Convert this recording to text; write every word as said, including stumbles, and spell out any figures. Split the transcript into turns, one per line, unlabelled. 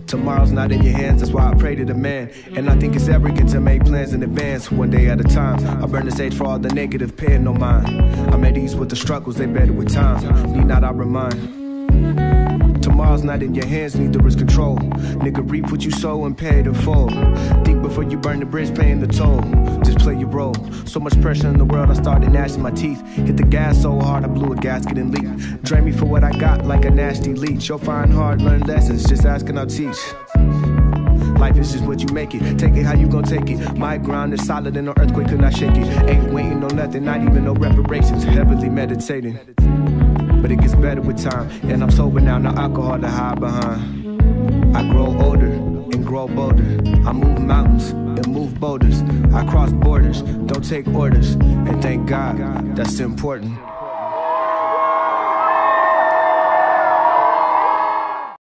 Tomorrow's not in your hands, that's why I pray to the man. And I think it's arrogant to make plans in advance, one day at a time. I burn the stage for all the negative, paying no mind. I'm at ease with the struggles, they better with time. Need not I remind. Tomorrow's not in your hands, neither is control. Nigga, reap what you sow and pay the full. Think before you burn the bridge, paying the toll. Just play your role. So much pressure in the world, I started gnashing my teeth. Hit the gas so hard, I blew a gasket and leaked. Drain me for what I got like a nasty leech. You'll find hard, learn lessons, just asking, I'll teach. Life is just what you make it. Take it how you gon' take it. My ground is solid and no earthquake could not shake it. Ain't waiting on nothing, not even no reparations. Heavily meditating. But it gets better with time. And I'm sober now, no alcohol to hide behind. I grow older and grow bolder. I move mountains and move boulders. I cross borders, don't take orders. And thank God, that's important.